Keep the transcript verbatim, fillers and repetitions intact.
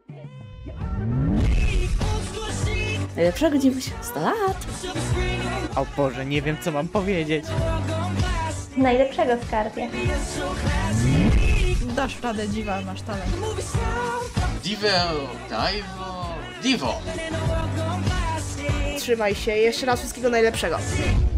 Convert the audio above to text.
Najlepszego dziewuś, sto lat. O Boże, nie wiem co mam powiedzieć. Najlepszego, skarbie. Dasz radę, dziwa, masz talent. Divo, Divo, Divo. Trzymaj się, jeszcze raz wszystkiego najlepszego.